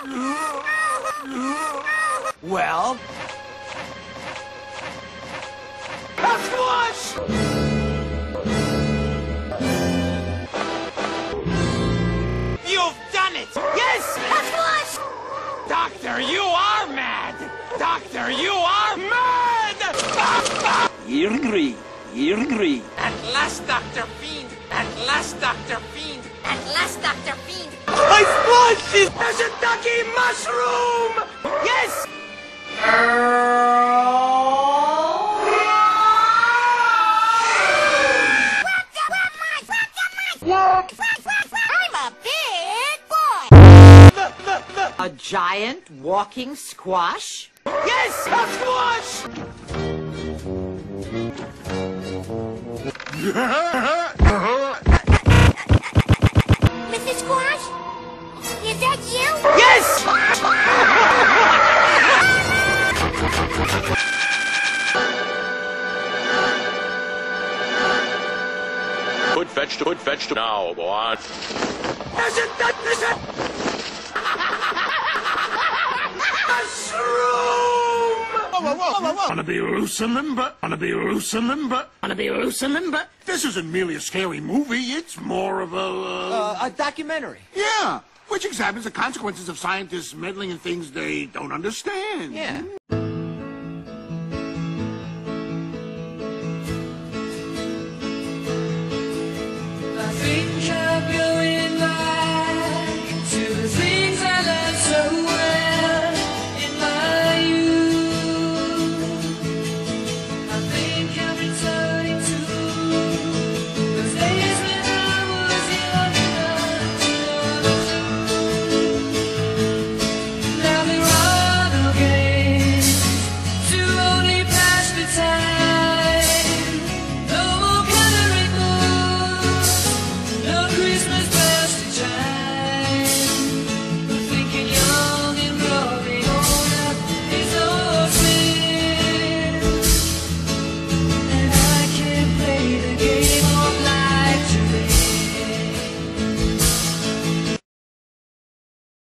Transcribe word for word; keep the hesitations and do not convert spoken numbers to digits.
Well... A squash! You've done it! Yes! A squash! Doctor, you are mad! Doctor, you are mad! You agree. You agree. At last, Doctor Fiend! At last, Doctor Fiend! At last, Doctor Fiend! My squash is... There's a ducky mushroom! Yes! What? I'm a big boy! The, the, the... A giant walking squash? Yes! A squash! Mister Squash? Is that you? Yes! Put vegetable, put vegetable now, boy. There's a... There's a... Mushroom! Whoa, whoa, whoa, whoa, whoa. Wanna be loose and limber? Wanna be loose and limber? Wanna be loose and limber? This isn't merely a scary movie, it's more of a... Uh... Uh, a documentary. Yeah, which examines the consequences of scientists meddling in things they don't understand. Yeah.